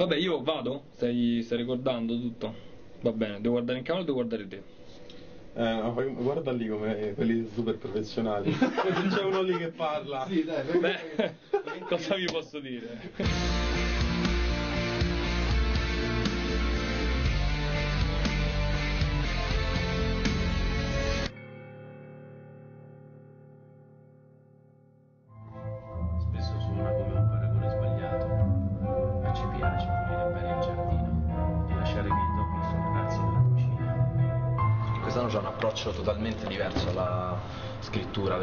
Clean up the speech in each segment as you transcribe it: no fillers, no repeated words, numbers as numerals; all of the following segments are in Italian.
Vabbè, io vado? Stai ricordando tutto? Va bene, devo guardare in camera o devo guardare te? No, guarda lì come quelli super professionali. C'è uno lì che parla. Sì, dai, Beh, cosa vi posso dire? Spesso suona come un paragone sbagliato, ma ci piace pulire bene il giardino e lasciare che i topi sonnarsi nella cucina. Quest'anno c'è un approccio totalmente diverso alla scrittura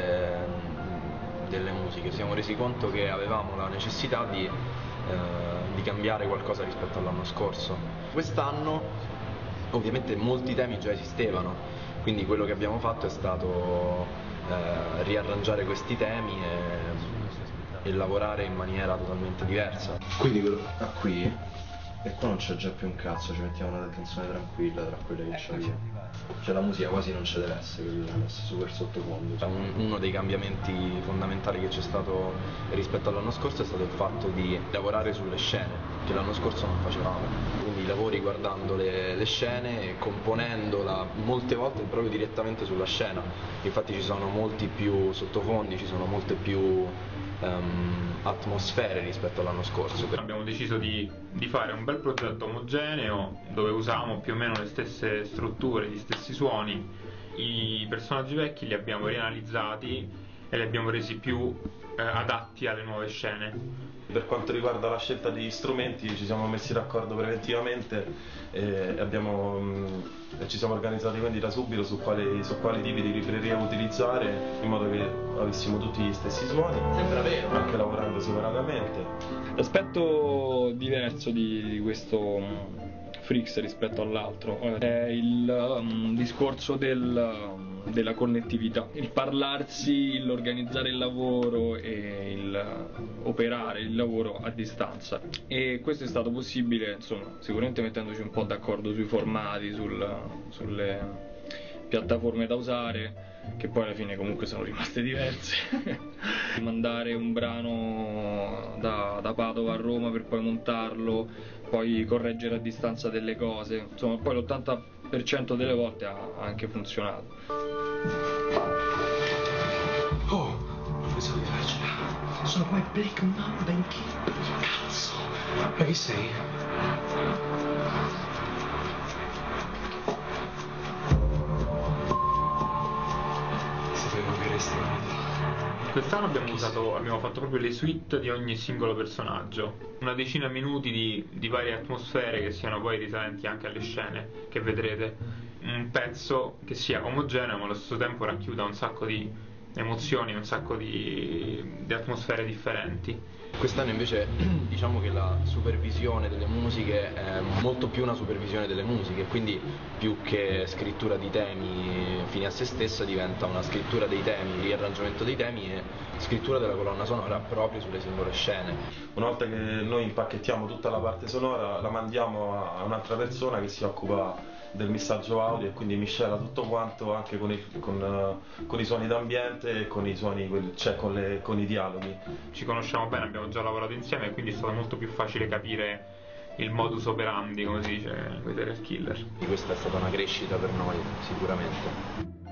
delle musiche. Ci siamo resi conto che avevamo la necessità di cambiare qualcosa rispetto all'anno scorso. Quest'anno ovviamente molti temi già esistevano, quindi quello che abbiamo fatto è stato riarrangiare questi temi e lavorare in maniera totalmente diversa. Quindi qui e qua non c'è già più un cazzo, ci mettiamo una canzone tranquilla tra quelle che c'è via. Cioè la musica quasi non ci deve essere, deve essere super sottofondo. Cioè, uno dei cambiamenti fondamentali che c'è stato rispetto all'anno scorso è stato il fatto di lavorare sulle scene, che l'anno scorso non facevamo. Quindi lavori guardando le scene e componendola molte volte proprio direttamente sulla scena. Infatti ci sono molti più sottofondi, ci sono molte più atmosfere rispetto all'anno scorso. Abbiamo deciso di fare un bel progetto omogeneo dove usavamo più o meno le stesse strutture, gli stessi suoni. I personaggi vecchi li abbiamo rianalizzati e li abbiamo resi più adatti alle nuove scene. Per quanto riguarda la scelta degli strumenti ci siamo messi d'accordo preventivamente e ci siamo organizzati quindi da subito su quali tipi di libreria utilizzare in modo che avessimo tutti gli stessi suoni. Sembra vero, anche lavorando separatamente. L'aspetto diverso di questo Freaks rispetto all'altro è il discorso della connettività, il parlarsi, l'organizzare il lavoro e il operare il lavoro a distanza, e questo è stato possibile insomma sicuramente mettendoci un po' d'accordo sui formati, sulle piattaforme da usare, che poi alla fine comunque sono rimaste diverse. Mandare un brano da Padova a Roma per poi montarlo, poi correggere a distanza delle cose, insomma poi l'80% delle volte ha anche funzionato. Oh, professore di Vergine, sono come Black Mamba in Kill. Cazzo! Ma chi sei? Sapevo che resti venuto. Quest'anno abbiamo fatto proprio le suite di ogni singolo personaggio, una decina di minuti di varie atmosfere che siano poi risalenti anche alle scene che vedrete, un pezzo che sia omogeneo ma allo stesso tempo racchiuda un sacco di emozioni, un sacco di atmosfere differenti. Quest'anno invece diciamo che la supervisione delle musiche è molto più una supervisione delle musiche, quindi più che scrittura di temi fine a se stessa diventa una scrittura dei temi, riarrangiamento dei temi e scrittura della colonna sonora proprio sulle singole scene. Una volta che noi impacchettiamo tutta la parte sonora la mandiamo a un'altra persona che si occupa del missaggio audio e quindi miscela tutto quanto anche con i suoni d'ambiente e con i suoni, cioè con i dialoghi. Ci conosciamo bene, abbiamo già lavorato insieme e quindi è stato molto più facile capire il modus operandi, come si dice, con i serial killer. Questa è stata una crescita per noi, sicuramente.